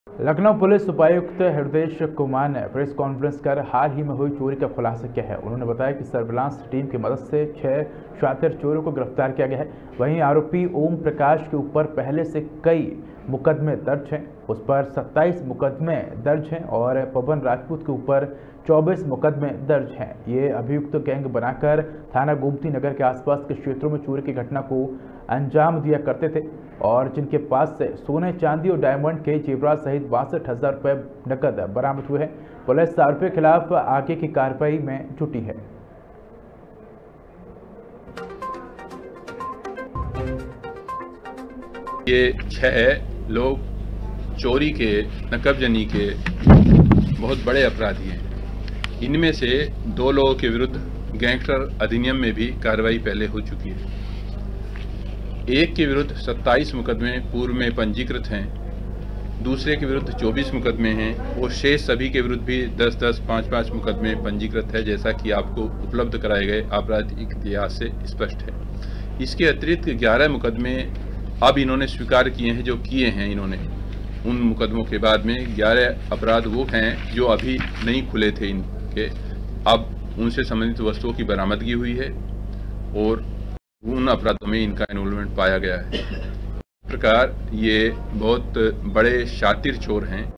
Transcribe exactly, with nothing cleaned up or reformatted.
Lucknow police उपायुक्त हृदय कुमार ने प्रेस कॉन्फ्रेंस कर हाल ही में हुई चोरी का खुलासा किया है। उन्होंने बताया कि सर्विलांस टीम की मदद से छह शातिर चोरों को गिरफ्तार किया गया है। वहीं आरोपी ओम प्रकाश के ऊपर पहले से कई मुकदमे दर्ज हैं, उस पर सत्ताईस मुकदमे दर्ज हैं और पवन राजपूत के ऊपर चौबीस मुकदमे दर्ज हैं। ये अभियुक्त गैंग बनाकर थाना गोमती नगर के आसपास के क्षेत्रों में चोरी की घटना को अंजाम दिया करते थे और जिनके पास से सोने, चांदी और डायमंड के जेवरात सहित बासठ हजार रुपये नकद बरामद हुए हैं। पुलिस आरोपियों के खिलाफ आगे की कार्रवाई में जुटी है। ये छह लोग चोरी के, नकबजनी के बहुत बड़े अपराधी हैं। इनमें से दो लोगों के विरुद्ध गैंगस्टर अधिनियम में भी कार्रवाई पहले हो चुकी है। एक के विरुद्ध सत्ताईस मुकदमे पूर्व में पंजीकृत हैं, दूसरे के विरुद्ध चौबीस मुकदमे हैं और शेष सभी के विरुद्ध भी दस दस पाँच पाँच मुकदमे पंजीकृत है, जैसा कि आपको उपलब्ध कराए गए आपराधिक इतिहास से स्पष्ट है। इसके अतिरिक्त ग्यारह मुकदमे अब इन्होंने स्वीकार किए हैं, जो किए हैं इन्होंने। उन मुकदमों के बाद में ग्यारह अपराध वो हैं जो अभी नहीं खुले थे इनके, अब उनसे संबंधित वस्तुओं की बरामदगी हुई है और उन अपराधों में इनका इन्वॉल्वमेंट पाया गया है। इस प्रकार ये बहुत बड़े शातिर चोर हैं।